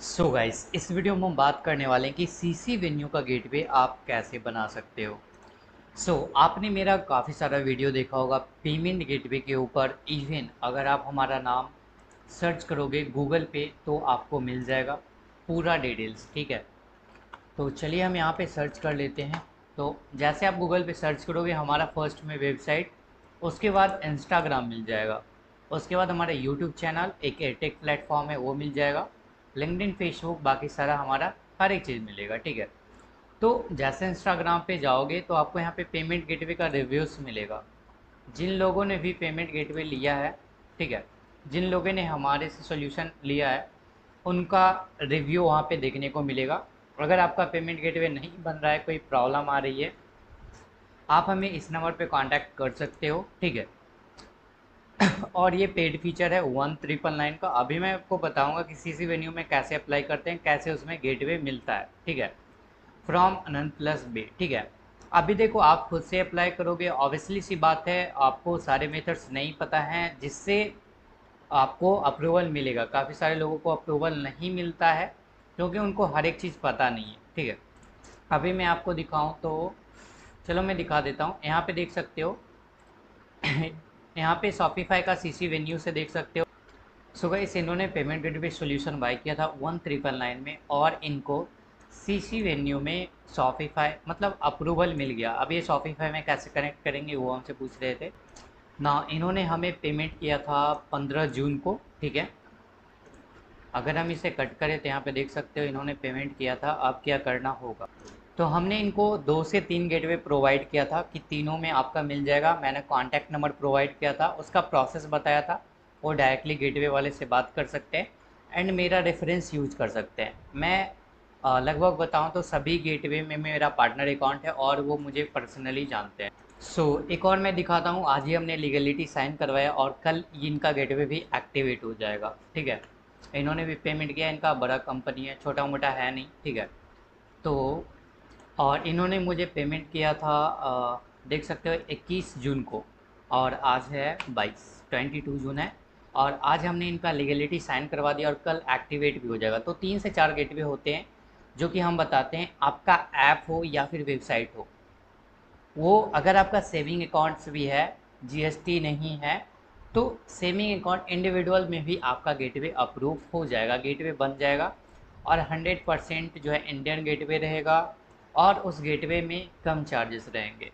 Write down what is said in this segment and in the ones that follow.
So guys, इस video में हम बात करने वाले हैं कि सीसी वेन्यू का गेटवे आप कैसे बना सकते हो। आपने मेरा काफ़ी सारा वीडियो देखा होगा पेमेंट गेटवे के ऊपर। इवन अगर आप हमारा नाम सर्च करोगे गूगल पे तो आपको मिल जाएगा पूरा डिटेल्स। ठीक है, तो चलिए हम यहाँ पे सर्च कर लेते हैं। तो जैसे आप गूगल पे सर्च करोगे हमारा फर्स्ट में वेबसाइट, उसके बाद इंस्टाग्राम मिल जाएगा, उसके बाद हमारा यूट्यूब चैनल एक एयरटेक प्लेटफॉर्म है वो मिल जाएगा, लिंक्डइन, फेसबुक, बाकी सारा हमारा हर एक चीज़ मिलेगा। ठीक है, तो जैसे इंस्टाग्राम पे जाओगे तो आपको यहाँ पे पेमेंट गेटवे का रिव्यूज़ मिलेगा, जिन लोगों ने भी पेमेंट गेटवे लिया है। ठीक है, जिन लोगों ने हमारे से सोल्यूशन लिया है उनका रिव्यू वहाँ पे देखने को मिलेगा। अगर आपका पेमेंट गेटवे नहीं बन रहा है, कोई प्रॉब्लम आ रही है, आप हमें इस नंबर पे कांटेक्ट कर सकते हो। ठीक है, और ये पेड फीचर है 1999 का। अभी मैं आपको बताऊंगा कि सीसी वेन्यू में कैसे अप्लाई करते हैं, कैसे उसमें गेटवे मिलता है। ठीक है, फ्रॉम अनंत प्लस बे। ठीक है, अभी देखो आप खुद से अप्लाई करोगे, ऑब्वियसली सी बात है आपको सारे मेथड्स नहीं पता हैं जिससे आपको अप्रूवल मिलेगा। काफ़ी सारे लोगों को अप्रूवल नहीं मिलता है क्योंकि उनको हर एक चीज़ पता नहीं है। ठीक है, अभी मैं आपको दिखाऊं तो चलो मैं दिखा देता हूँ। यहाँ पे देख सकते हो यहाँ पे शॉपिफाई का सीसी वेन्यू से देख सकते हो। सो गाइस, इन्होंने पेमेंट गेटवे सॉल्यूशन बाय किया था 1999 में और इनको सीसी वेन्यू में शॉपिफाई मतलब अप्रूवल मिल गया। अब ये शॉपिफाई में कैसे कनेक्ट करेंगे वो हमसे पूछ रहे थे ना। इन्होंने हमें पेमेंट किया था 15 जून को। ठीक है, अगर हम इसे कट करें तो यहाँ पे देख सकते हो इन्होंने पेमेंट किया था। अब क्या करना होगा, तो हमने इनको 2 से 3 गेटवे प्रोवाइड किया था कि तीनों में आपका मिल जाएगा। मैंने कॉन्टैक्ट नंबर प्रोवाइड किया था, उसका प्रोसेस बताया था। वो डायरेक्टली गेटवे वाले से बात कर सकते हैं एंड मेरा रेफरेंस यूज कर सकते हैं। मैं लगभग बताऊं तो सभी गेटवे में मेरा पार्टनर अकाउंट है और वो मुझे पर्सनली जानते हैं। एक और मैं दिखाता हूँ। आज ही हमने लीगलिटी साइन करवाया और कल इनका गेटवे भी एक्टिवेट हो जाएगा। ठीक है, इन्होंने भी पेमेंट किया, इनका बड़ा कंपनी है, छोटा मोटा है नहीं। ठीक है, तो और इन्होंने मुझे पेमेंट किया था देख सकते हो 21 जून को और आज है 22 जून है। और आज हमने इनका लीगलिटी साइन करवा दिया और कल एक्टिवेट भी हो जाएगा। तो 3 से 4 गेटवे होते हैं जो कि हम बताते हैं, आपका ऐप हो या फिर वेबसाइट हो। वो अगर आपका सेविंग अकाउंट्स भी है, जीएसटी नहीं है, तो सेविंग अकाउंट इंडिविजुअल में भी आपका गेटवे अप्रूव हो जाएगा, गेटवे बन जाएगा। और 100% जो है इंडियन गेटवे रहेगा और उस गेटवे में कम चार्जेस रहेंगे।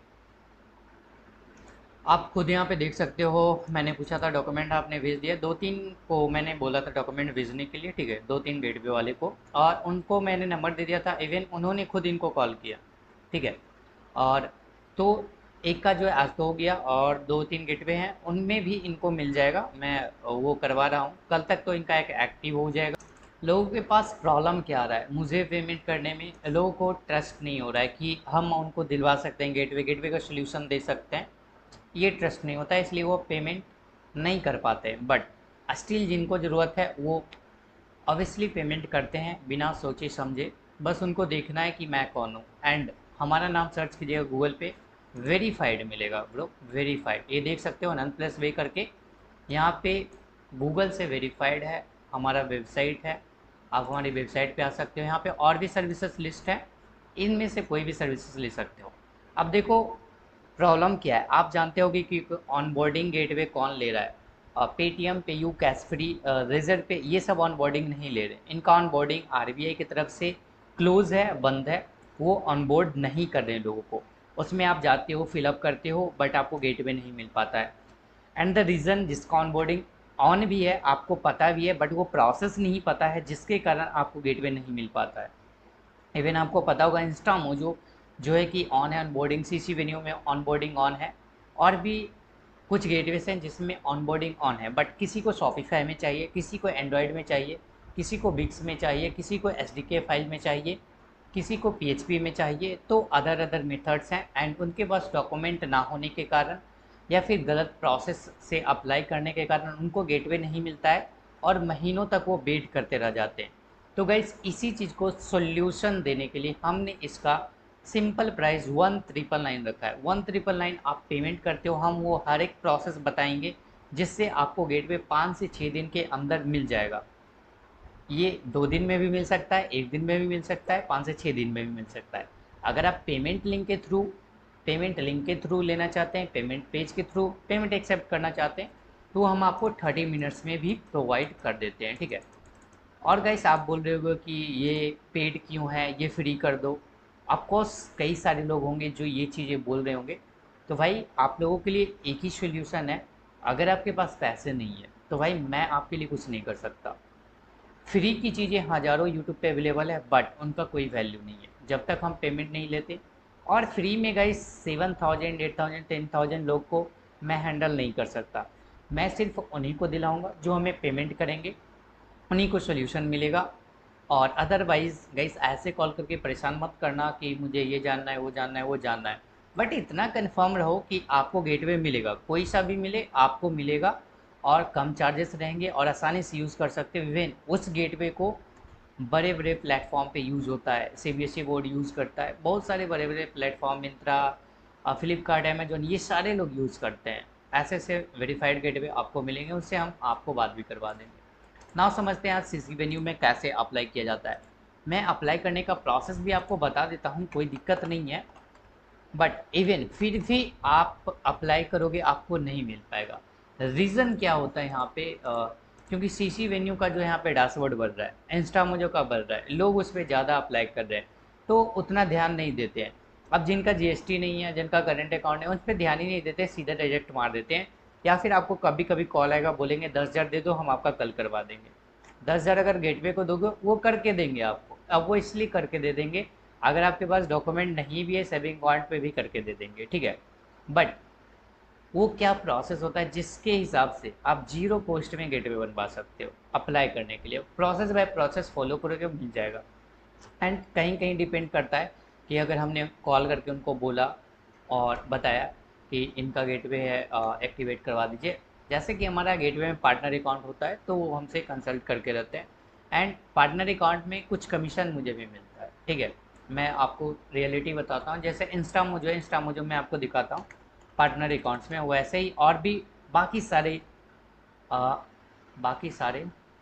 आप खुद यहाँ पे देख सकते हो, मैंने पूछा था डॉक्यूमेंट, आपने भेज दिया। 2-3 को मैंने बोला था डॉक्यूमेंट भेजने के लिए। ठीक है, 2-3 गेटवे वाले को, और उनको मैंने नंबर दे दिया था। इवन उन्होंने खुद इनको कॉल किया। ठीक है, और तो एक का जो है आज तो हो गया और 2-3 गेटवे हैं उनमें भी इनको मिल जाएगा। मैं वो करवा रहा हूँ, कल तक तो इनका एक एक्टिव हो जाएगा। लोगों के पास प्रॉब्लम क्या आ रहा है, मुझे पेमेंट करने में लोगों को ट्रस्ट नहीं हो रहा है कि हम उनको दिलवा सकते हैं, गेटवे गेटवे का सोल्यूशन दे सकते हैं। ये ट्रस्ट नहीं होता है, इसलिए वो पेमेंट नहीं कर पाते। बट स्टिल जिनको ज़रूरत है वो ऑब्वियसली पेमेंट करते हैं बिना सोचे समझे। बस उनको देखना है कि मैं कौन हूँ। एंड हमारा नाम सर्च कीजिएगा गूगल पे, वेरीफाइड मिलेगा ब्रो, वेरीफाइड। ये देख सकते हो अनंत प्लस वे करके, यहाँ पे गूगल से वेरीफाइड है। हमारा वेबसाइट है, आप हमारी वेबसाइट पे आ सकते हो। यहाँ पे और भी सर्विसेज लिस्ट है, इनमें से कोई भी सर्विसेज ले सकते हो। अब देखो प्रॉब्लम क्या है, आप जानते होगे कि ऑनबोर्डिंग गेटवे कौन ले रहा है। Paytm, PayU, Cashfree, Razorpay, ये सब ऑनबोर्डिंग नहीं ले रहे। इनका ऑनबोर्डिंग आरबीआई की तरफ से क्लोज है, बंद है। वो ऑनबोर्ड नहीं कर रहे हैं लोगों को। उसमें आप जाते हो, फिलअप करते हो, बट आपको गेटवे नहीं मिल पाता है। एंड द रीज़न, जिसका ऑनबोर्डिंग ऑन भी है, आपको पता भी है, बट वो प्रोसेस नहीं पता है, जिसके कारण आपको गेटवे नहीं मिल पाता है। इवन आपको पता होगा इंस्टामो जो है कि ऑन है ऑनबोर्डिंग, सीसी वेन्यू में ऑनबोर्डिंग ऑन है। और भी कुछ गेटवेज हैं जिसमें ऑनबोर्डिंग ऑन है, बट किसी को शॉपिफाई में चाहिए, किसी को एंड्रॉयड में चाहिए, किसी को बिक्स में चाहिए, किसी को एसडीके फाइल में चाहिए, किसी को पीएचपी में चाहिए। तो अदर अदर मेथड्स हैं एंड उनके पास डॉक्यूमेंट ना होने के कारण या फिर गलत प्रोसेस से अप्लाई करने के कारण उनको गेटवे नहीं मिलता है और महीनों तक वो वेट करते रह जाते हैं। तो गाइस, इसी चीज़ को सॉल्यूशन देने के लिए हमने इसका सिंपल प्राइस 1999 रखा है। 1999 आप पेमेंट करते हो, हम वो हर एक प्रोसेस बताएंगे जिससे आपको गेटवे 5 से 6 दिन के अंदर मिल जाएगा। ये 2 दिन में भी मिल सकता है, 1 दिन में भी मिल सकता है, 5 से 6 दिन में भी मिल सकता है। अगर आप पेमेंट लिंक के थ्रू लेना चाहते हैं, पेमेंट पेज के थ्रू पेमेंट एक्सेप्ट करना चाहते हैं, तो हम आपको 30 मिनट्स में भी प्रोवाइड कर देते हैं, ठीक है। और गाइस आप बोल रहे होगे कि ये पेड क्यों है, ये फ्री कर दो। ऑफकोर्स कई सारे लोग होंगे जो ये चीज़ें बोल रहे होंगे। तो भाई आप लोगों के लिए एक ही सॉल्यूशन है, अगर आपके पास पैसे नहीं है तो भाई मैं आपके लिए कुछ नहीं कर सकता। फ्री की चीज़ें हज़ारों यूट्यूब पे अवेलेबल है, बट उनका कोई वैल्यू नहीं है जब तक हम पेमेंट नहीं लेते। और फ्री में गाइस 7,000 8,000 10,000 लोग को मैं हैंडल नहीं कर सकता। मैं सिर्फ उन्हीं को दिलाऊंगा जो हमें पेमेंट करेंगे, उन्हीं को सोल्यूशन मिलेगा। और अदरवाइज़ गाइस ऐसे कॉल करके परेशान मत करना कि मुझे ये जानना है, वो जानना है, वो जानना है। बट इतना कंफर्म रहो कि आपको गेटवे मिलेगा, कोई सा भी मिले आपको मिलेगा, और कम चार्जेस रहेंगे और आसानी से यूज़ कर सकते हो। इवन उस गेटवे को बड़े बड़े प्लेटफॉर्म पे यूज़ होता है, सीबीएसई बोर्ड यूज़ करता है, बहुत सारे बड़े बड़े प्लेटफॉर्म, मिंत्रा, फ्लिपकार्ट, अमेजोन, ये सारे लोग यूज़ करते हैं। ऐसे ऐसे वेरीफाइड गेटवे आपको मिलेंगे, उससे हम आपको बात भी करवा देंगे। नाउ समझते हैं आज सीसी वेन्यू में कैसे अप्लाई किया जाता है। मैं अप्लाई करने का प्रोसेस भी आपको बता देता हूँ, कोई दिक्कत नहीं है। बट इवन फिर भी आप अप्लाई करोगे आपको नहीं मिल पाएगा। रीज़न क्या होता है यहाँ पे, क्योंकि सीसी वेन्यू का जो यहाँ पे डैशबोर्ड बढ़ रहा है, इंस्टामोजो का बढ़ रहा है, लोग उस पर ज़्यादा अप्लाई कर रहे हैं, तो उतना ध्यान नहीं देते हैं। अब जिनका जीएसटी नहीं है, जिनका करंट अकाउंट है, उस पर ध्यान ही नहीं देते, सीधा रिजेक्ट मार देते हैं। या फिर आपको कभी कभी कॉल आएगा, बोलेंगे 10,000 दे दो, हम आपका कल करवा देंगे। 10,000 अगर गेटवे को दोगे वो करके देंगे आपको। अब वो इसलिए करके दे देंगे, अगर आपके पास डॉक्यूमेंट नहीं भी है सेविंग पॉइंट पे भी करके दे देंगे, ठीक है। बट वो क्या प्रोसेस होता है जिसके हिसाब से आप जीरो कॉस्ट में गेटवे बनवा सकते हो। अप्लाई करने के लिए प्रोसेस बाय प्रोसेस फॉलो करोगे मिल जाएगा। एंड कहीं कहीं डिपेंड करता है कि अगर हमने कॉल करके उनको बोला और बताया कि इनका गेटवे है, एक्टिवेट करवा दीजिए। जैसे कि हमारा गेटवे में पार्टनर अकाउंट होता है तो वो हमसे कंसल्ट करके रहते हैं, एंड पार्टनर अकाउंट में कुछ कमीशन मुझे भी मिलता है, ठीक है। मैं आपको रियलिटी बताता हूँ, जैसे इंस्टामोजो में आपको दिखाता हूँ पार्टनर अकाउंट्स में, वैसे ही और भी बाकी सारे अ, बाकी सारे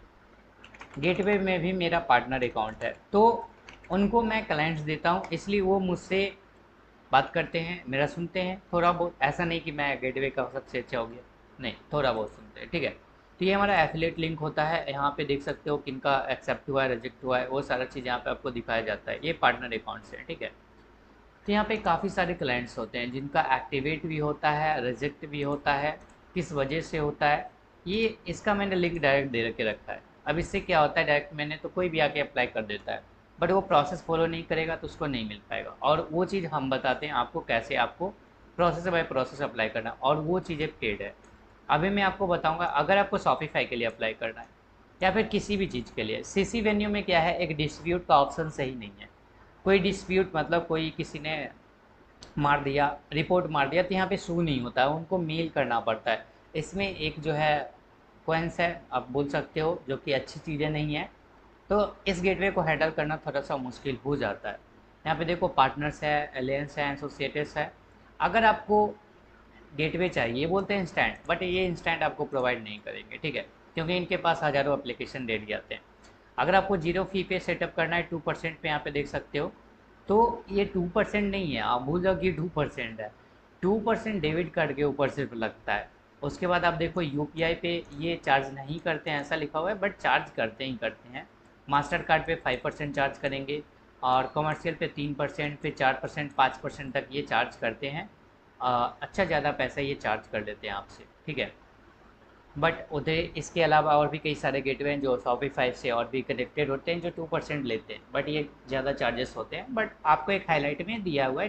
गेटवे में भी मेरा पार्टनर अकाउंट है, तो उनको मैं क्लाइंट्स देता हूँ, इसलिए वो मुझसे बात करते हैं, मेरा सुनते हैं थोड़ा बहुत। ऐसा नहीं कि मैं गेटवे का सबसे अच्छा हो गया, नहीं, थोड़ा बहुत सुनते हैं, ठीक है। तो ये हमारा एफिलेट लिंक होता है, यहाँ पे देख सकते हो किनका एक्सेप्ट हुआ है, रिजेक्ट हुआ है, वो सारा चीज़ यहाँ पे आपको दिखाया जाता है। ये पार्टनर अकाउंट्स है, ठीक है। तो यहाँ पे काफ़ी सारे क्लाइंट्स होते हैं जिनका एक्टिवेट भी होता है, रिजेक्ट भी होता है, किस वजह से होता है, ये इसका मैंने लिंक डायरेक्ट दे के रखा है। अब इससे क्या होता है, डायरेक्ट मैंने तो कोई भी आके अप्लाई कर देता है, बट वो प्रोसेस फॉलो नहीं करेगा तो उसको नहीं मिल पाएगा। और वो चीज़ हम बताते हैं आपको कैसे आपको प्रोसेस बाय प्रोसेस अप्लाई करना, और वो चीज़ें पेड है। अभी मैं आपको बताऊंगा, अगर आपको शॉपिफाई के लिए अप्लाई करना है या फिर किसी भी चीज़ के लिए, सीसी वेन्यू में क्या है, एक डिस्प्यूट का ऑप्शन सही नहीं है। कोई डिस्प्यूट मतलब कोई किसी ने मार दिया, रिपोर्ट मार दिया, तो यहाँ पे सू नहीं होता है, उनको मेल करना पड़ता है। इसमें एक जो है कोइंस है, आप बोल सकते हो, जो कि अच्छी चीज़ें नहीं है। तो इस गेटवे को हैंडल करना थोड़ा सा मुश्किल हो जाता है। यहाँ पे देखो पार्टनर्स है, एलियंस है, एसोसिएट्स है। अगर आपको गेटवे चाहिए, ये बोलते हैं इंस्टेंट, बट ये इंस्टेंट आपको प्रोवाइड नहीं करेंगे, ठीक है, क्योंकि इनके पास हज़ारों एप्लीकेशन रेडी आते हैं। अगर आपको जीरो फी पे सेटअप करना है, 2% पे यहाँ पे देख सकते हो, तो ये 2% नहीं है, आप भूल जाओ कि 2% है। 2% डेबिट कार्ड के ऊपर सिर्फ लगता है। उसके बाद आप देखो यूपीआई पे ये चार्ज नहीं करते हैं ऐसा लिखा हुआ है, बट चार्ज करते ही करते हैं। मास्टर कार्ड पे 5% चार्ज करेंगे, और कमर्शियल पे 3%, फिर 4%, 5% तक ये चार्ज करते हैं। अच्छा ज़्यादा पैसा ये चार्ज कर लेते हैं आपसे, ठीक है। बट उधर इसके अलावा और भी कई सारे गेटवे हैं जो शॉपिफाई से और भी कनेक्टेड होते हैं, जो 2% लेते हैं, बट ये ज़्यादा चार्जेस होते हैं। बट आपको एक हाईलाइट में दिया हुआ है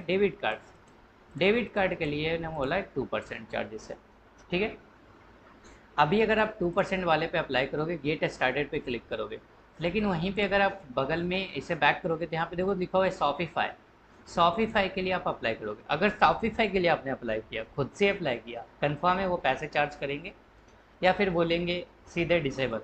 डेबिट कार्ड के लिए ना बोला है 2% चार्जेस है, ठीक है। अभी अगर आप 2% वाले पे अप्लाई करोगे, गेट स्टार्टेड पे क्लिक करोगे, लेकिन वहीं पे अगर आप बगल में इसे बैक करोगे तो यहाँ पे देखो लिखा हुआ है शॉपिफाई। शॉपिफाई के लिए आप अप्लाई करोगे, अगर शॉपिफाई के लिए आपने अप्लाई किया, खुद से अप्लाई किया, कंफर्म है वो पैसे चार्ज करेंगे, या फिर बोलेंगे सीधे डिसेबल,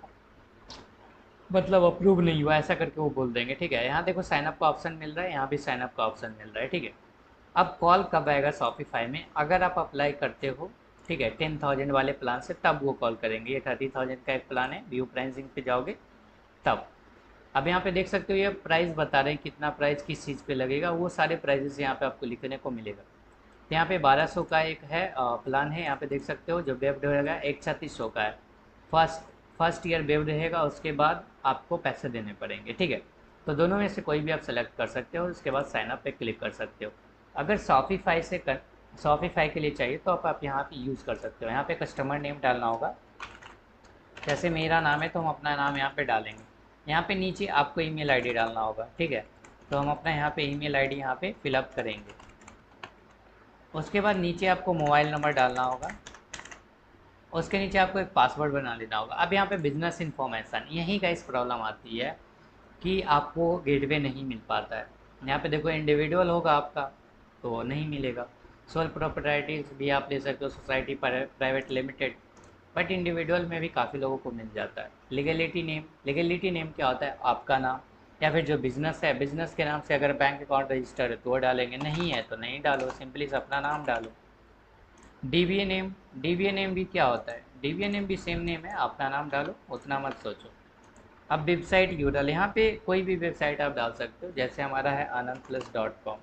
मतलब अप्रूव नहीं हुआ, ऐसा करके वो बोल देंगे, ठीक है। यहाँ देखो साइनअप का ऑप्शन मिल रहा है, यहाँ भी साइनअप का ऑप्शन मिल रहा है, ठीक है। अब कॉल कब आएगा शॉपिफाई में, अगर आप अप्लाई करते हो, ठीक है, 10,000 वाले प्लान से, तब वो कॉल करेंगे। ये 30,000 का एक प्लान है, व्यू प्राइसिंग पे जाओगे, तब अब यहाँ पे देख सकते हो ये प्राइस बता रहे हैं कितना प्राइस किस चीज़ पे लगेगा, वो सारे प्राइजेस यहाँ पे आपको लिखने को मिलेगा। तो यहाँ पे 1200 का एक है प्लान है, यहाँ पे देख सकते हो जो वेब रहेगा। एक 3600 का है, फर्स्ट ईयर वेब रहेगा, उसके बाद आपको पैसे देने पड़ेंगे, ठीक है। तो दोनों में से कोई भी आप सेलेक्ट कर सकते हो, उसके बाद साइन अप पे क्लिक कर सकते हो। अगर शॉपिफाई के लिए चाहिए तो आप यहाँ पे यूज़ कर सकते हो। यहाँ पे कस्टमर नेम डालना होगा, जैसे मेरा नाम है तो हम अपना नाम यहाँ पे डालेंगे। यहाँ पे नीचे आपको ईमेल आईडी डालना होगा, ठीक है। तो हम अपना यहाँ पे ईमेल आईडी यहाँ पे फिलअप करेंगे। उसके बाद नीचे आपको मोबाइल नंबर डालना होगा, उसके नीचे आपको एक पासवर्ड बना लेना होगा। अब यहाँ पे बिजनेस इन्फॉर्मेशन, यहीं का इस प्रॉब्लम आती है कि आपको गेटवे नहीं मिल पाता है। यहाँ पे देखो इंडिविजुअल होगा आपका तो नहीं मिलेगा, सोल प्रॉपर्टीज भी आप ले सकते हो, society private limited, but individual में भी काफ़ी लोगों को मिल जाता है। लीगलिटी नेम क्या होता है, आपका नाम, या फिर जो बिज़नेस है बिज़नेस के नाम से अगर बैंक अकाउंट रजिस्टर है तो वो डालेंगे, नहीं है तो नहीं डालो, सिंपली से अपना नाम डालो। डीबीए नेम भी क्या होता है, डीबीए नेम भी सेम नेम है, अपना नाम डालो, उतना मत सोचो। अब वेबसाइट यूआरएल, यहाँ पे कोई भी वेबसाइट आप डाल सकते हो, जैसे हमारा है anandplus.com,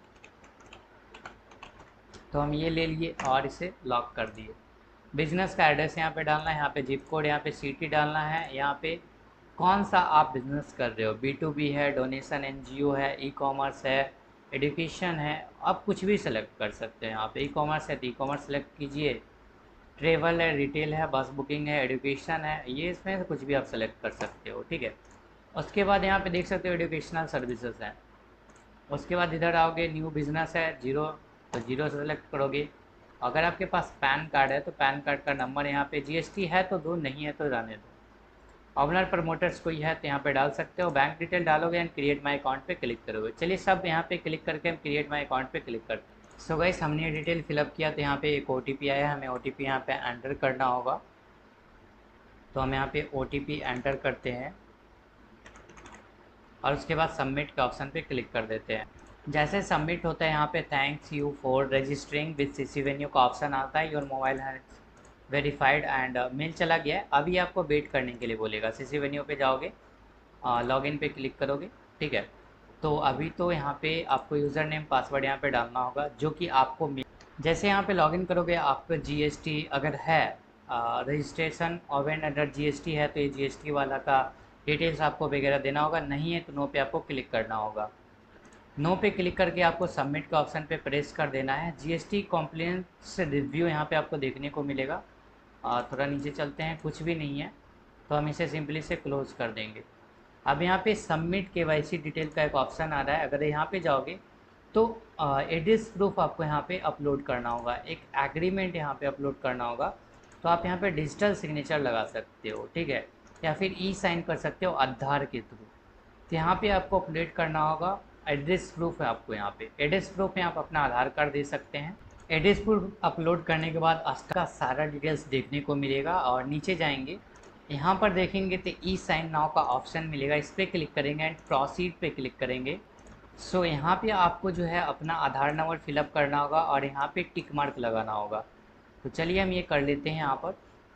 तो हम ये ले लिए और इसे लॉक कर दिए। बिजनेस का एड्रेस यहाँ पे डालना है, यहाँ पे जिप कोड, यहाँ पे सिटी डालना है, यहाँ पे कौन सा आप बिजनेस कर रहे हो, B2B है, डोनेशन एनजीओ है, ई कॉमर्स है, एजुकेशन है, आप कुछ भी सेलेक्ट कर सकते हैं। यहाँ पे ई कॉमर्स है तो ई कॉमर्स सेलेक्ट कीजिए, ट्रेवल है, रिटेल है, बस बुकिंग है, एजुकेशन है, ये इसमें से कुछ भी आप सेलेक्ट कर सकते हो, ठीक है। उसके बाद यहाँ पे देख सकते हो एजुकेशनल सर्विसेज हैं। उसके बाद इधर आओगे, न्यू बिजनेस है, जीरो, तो जीरो सेलेक्ट करोगे। अगर आपके पास पैन कार्ड है तो पैन कार्ड का नंबर यहाँ पे, जीएसटी है तो दो, नहीं है तो रहने दो। ऑनर प्रमोटर्स कोई है तो यहाँ पे डाल सकते हो, बैंक डिटेल डालोगे एंड क्रिएट माई अकाउंट पे क्लिक करोगे। चलिए सब यहाँ पे क्लिक करके हम क्रिएट माई अकाउंट पे क्लिक करते हैं। सो गाइस हमने डिटेल फिलअप किया तो यहाँ पे एक OTP आया, हमें OTP यहाँ पे एंटर करना होगा। तो हम यहाँ पे OTP एंटर करते हैं और उसके बाद सबमिट के ऑप्शन पे क्लिक कर देते हैं। जैसे सबमिट होता है यहाँ पे thanks you for registering with CC venue का ऑप्शन आता है, your mobile has verified and mail चला गया है। अभी आपको वेट करने के लिए बोलेगा, सीसी वेन्यू पे जाओगे, लॉगिन पे क्लिक करोगे, ठीक है। तो अभी तो यहाँ पे आपको यूज़र नेम पासवर्ड यहाँ पे डालना होगा जो कि आपको जैसे यहाँ पे लॉगिन करोगे आपको जीएसटी अगर है, रजिस्ट्रेशन ओवेन अंडर जीएसटी है तो ये जीएसटी वाला का डिटेल्स आपको वगैरह देना होगा, नहीं है तो नो पे आपको क्लिक करना होगा। नो पे क्लिक करके आपको सबमिट के ऑप्शन पे प्रेस कर देना है। जीएसटी कॉम्प्लायंस रिव्यू यहाँ पे आपको देखने को मिलेगा। थोड़ा नीचे चलते हैं, कुछ भी नहीं है तो हम इसे सिंपली से क्लोज कर देंगे। अब यहाँ पे सबमिट केवाईसी डिटेल का एक ऑप्शन आ रहा है, अगर यहाँ पे जाओगे तो एड्रेस प्रूफ आपको यहाँ पे अपलोड करना होगा, एक एग्रीमेंट यहाँ पे अपलोड करना होगा। तो आप यहाँ पे डिजिटल सिग्नेचर लगा सकते हो, ठीक है, या फिर ई साइन कर सकते हो आधार के थ्रू। तो यहाँ पे आपको अपडेट करना होगा। एड्रेस प्रूफ है आपको, यहाँ पे एड्रेस प्रूफ में आप अपना आधार कार्ड दे सकते हैं। एड्रेस प्रूफ अपलोड करने के बाद का सारा डिटेल्स देखने को मिलेगा और नीचे जाएंगे, यहाँ पर देखेंगे तो ई साइन नाउ का ऑप्शन मिलेगा, इस पर क्लिक करेंगे एंड प्रोसीड पे क्लिक करेंगे। सो यहाँ पे आपको जो है अपना आधार नंबर फिलअप करना होगा और यहाँ पे टिक मार्क लगाना होगा। तो चलिए हम ये कर लेते हैं। यहाँ पर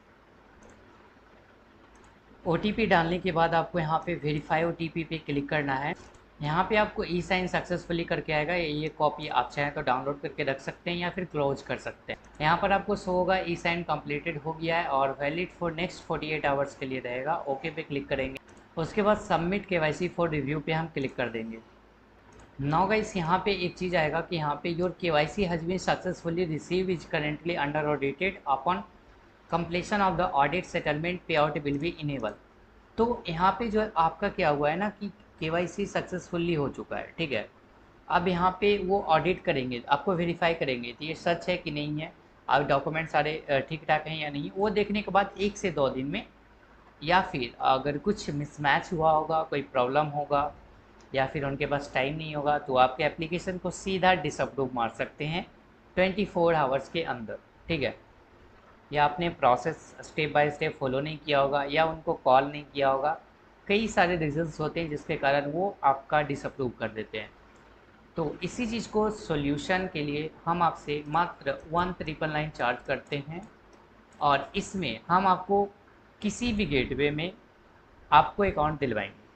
OTP डालने के बाद आपको यहाँ पे वेरीफाई OTP पे क्लिक करना है। यहाँ पे आपको ई साइन सक्सेसफुली करके आएगा, ये कॉपी आप चाहें तो डाउनलोड करके रख सकते हैं या फिर क्लोज कर सकते हैं। यहाँ पर आपको शो होगा ई साइन कंप्लीटेड हो गया है और वैलिड फॉर नेक्स्ट 48 आवर्स के लिए रहेगा। ओके पे क्लिक करेंगे, उसके बाद सबमिट KYC फॉर रिव्यू पे हम क्लिक कर देंगे। नाउ गाइस यहाँ पे एक चीज़ आएगा कि यहाँ पे your KYC has been successfully receive is currently under audited upon completion of the audit settlement pay out will be enable. तो यहाँ पे जो है आपका क्या हुआ है ना कि KYC सक्सेसफुली हो चुका है, ठीक है। अब यहाँ पे वो ऑडिट करेंगे, आपको वेरीफाई करेंगे तो ये सच है कि नहीं है, आप डॉक्यूमेंट सारे ठीक ठाक हैं या नहीं, वो देखने के बाद 1 से 2 दिन में, या फिर अगर कुछ मिसमैच हुआ होगा, कोई प्रॉब्लम होगा या फिर उनके पास टाइम नहीं होगा तो आपके एप्लीकेशन को सीधा डिसअप्रूव मार सकते हैं 24 आवर्स के अंदर, ठीक है। या आपने process step by step follow नहीं किया होगा या उनको कॉल नहीं किया होगा, कई सारे रीजंस होते हैं जिसके कारण वो आपका डिसअप्रूव कर देते हैं। तो इसी चीज़ को सॉल्यूशन के लिए हम आपसे मात्र 1999 चार्ज करते हैं और इसमें हम आपको किसी भी गेटवे में आपको अकाउंट दिलवाएंगे,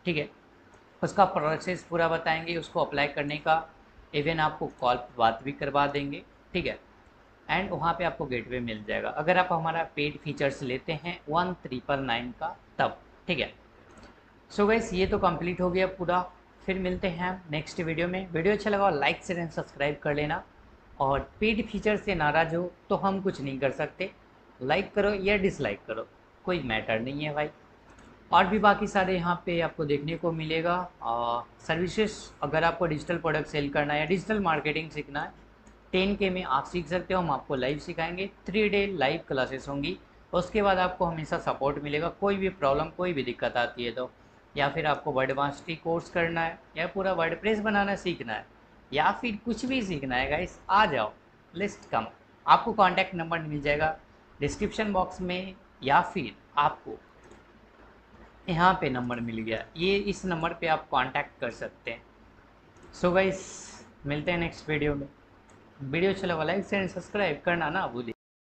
ठीक है। उसका प्रोसेस पूरा बताएंगे, उसको अप्लाई करने का, इवन आपको कॉल पर बात भी करवा देंगे, ठीक है। एंड वहाँ पे आपको गेटवे मिल जाएगा अगर आप हमारा पेड फीचर्स लेते हैं 1999 का तब, ठीक है। सो गाइस ये तो कंप्लीट हो गया पूरा। फिर मिलते हैं नेक्स्ट वीडियो में। वीडियो अच्छा लगा लाइक शेयर एंड सब्सक्राइब कर लेना। और पेड फीचर से नाराज़ हो तो हम कुछ नहीं कर सकते, लाइक करो या डिसलाइक करो, कोई मैटर नहीं है भाई। और भी बाकी सारे यहाँ पे आपको देखने को मिलेगा। सर्विसेज अगर आपको डिजिटल प्रोडक्ट सेल करना है या डिजिटल मार्केटिंग सीखना है 10K में आप सीख सकते हो। हम आपको लाइव सिखाएंगे, 3 डे लाइव क्लासेस होंगी। उसके बाद आपको हमेशा सपोर्ट मिलेगा, कोई भी प्रॉब्लम कोई भी दिक्कत आती है तो। या फिर आपको वर्ड मास्टरी कोर्स करना है या पूरा वर्डप्रेस बनाना सीखना है या फिर कुछ भी सीखना है गाइस, आ जाओ, लिस्ट कम। आपको कॉन्टैक्ट नंबर मिल जाएगा डिस्क्रिप्शन बॉक्स में या फिर आपको यहाँ पे नंबर मिल गया, ये इस नंबर पे आप कांटेक्ट कर सकते हैं। सो गाइस मिलते हैं नेक्स्ट वीडियो में। वीडियो अच्छा लगा लाइक शेयर सब्सक्राइब करना ना भूलिए।